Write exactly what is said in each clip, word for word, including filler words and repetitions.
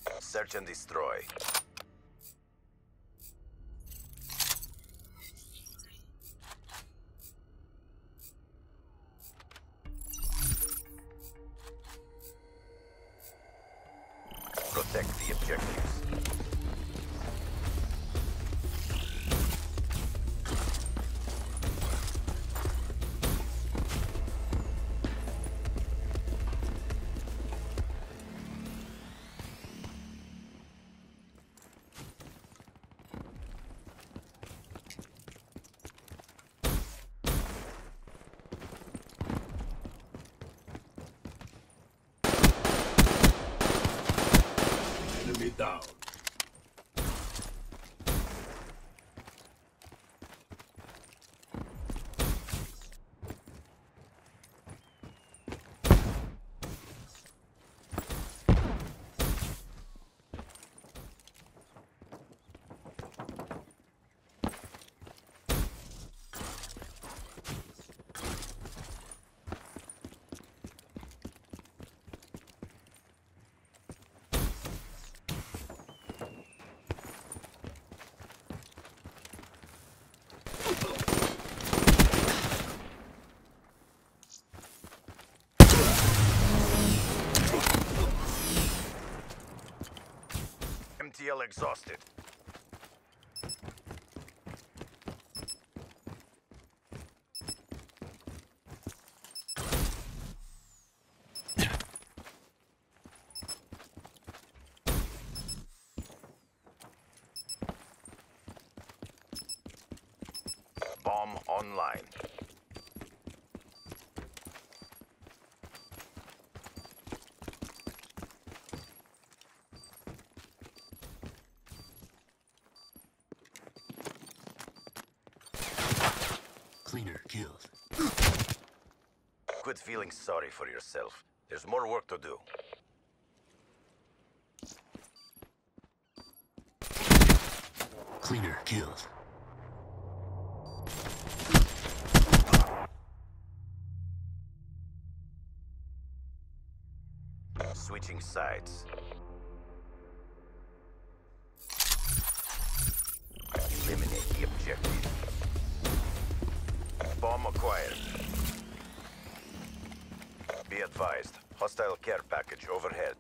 Search and destroy. Protect the objectives. Enemy down. M T L exhausted. Bomb online. Cleaner killed. Quit feeling sorry for yourself. There's more work to do. Cleaner killed. Switching sides. Eliminate the objective. Bomb acquired. Be advised, hostile care package overhead.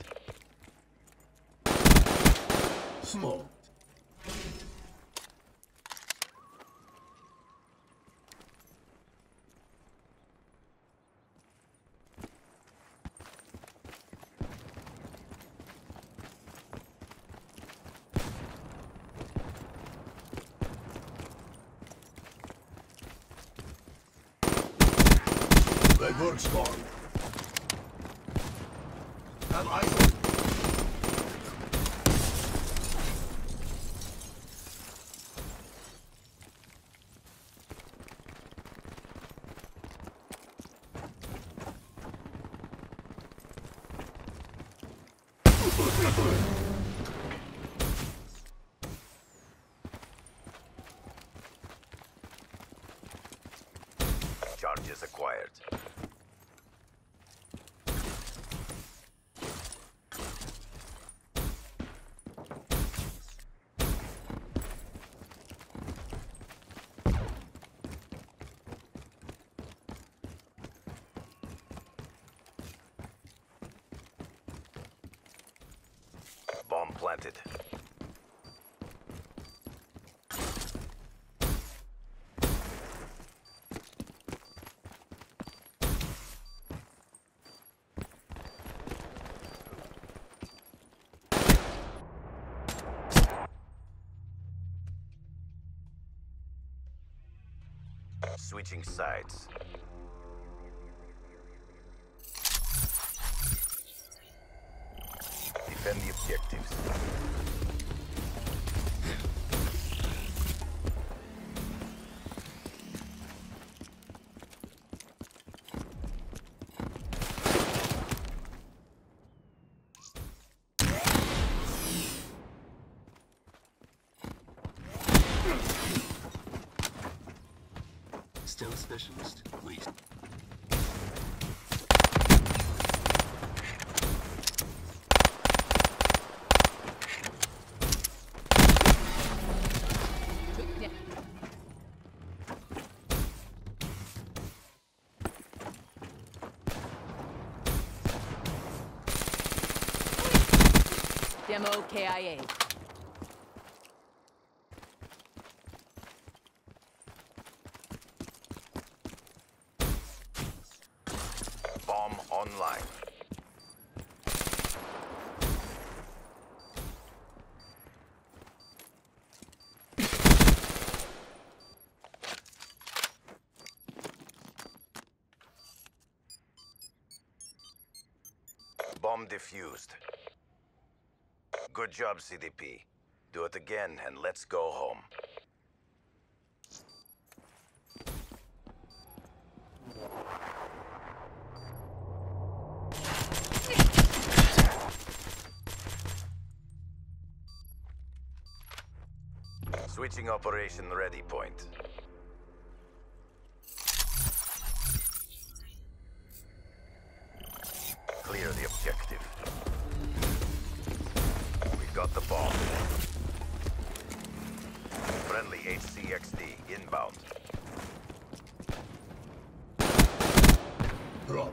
Smoke. That works, Spawn. Have eyes on. Charges acquired. Bomb planted. Switching sides. Defend the objectives. Still a specialist, please. Ammo K I A. Bomb online. Bomb defused. Good job, C D P. Do it again and let's go home. Switching operation ready point. Clear the objective. We got the bomb. Friendly H C X D inbound. Drop.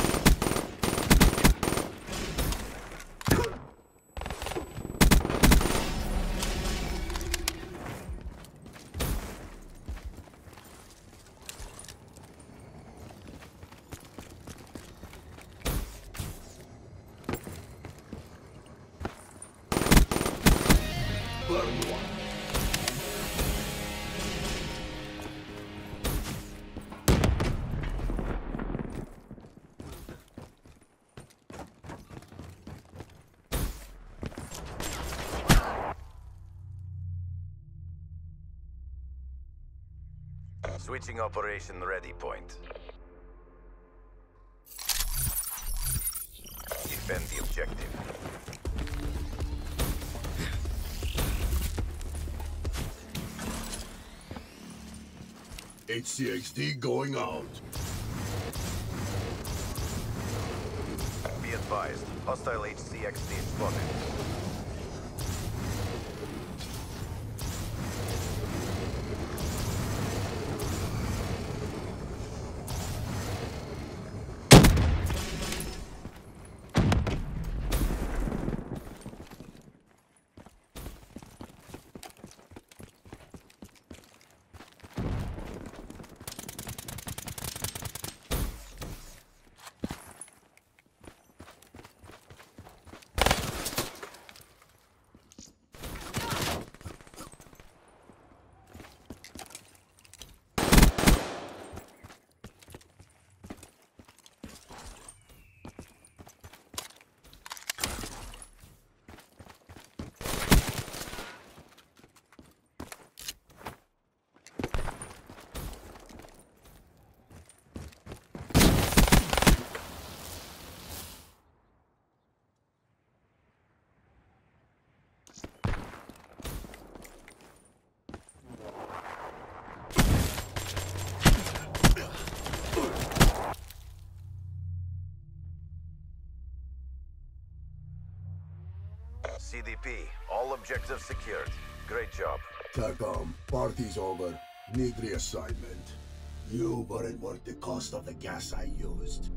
Burn one. Switching operation ready point. Defend the objective. H C X D going out. Be advised, hostile H C X D spotted. C D P, all objectives secured. Great job. TACOM, party's over. Need reassignment. You weren't worth the cost of the gas I used.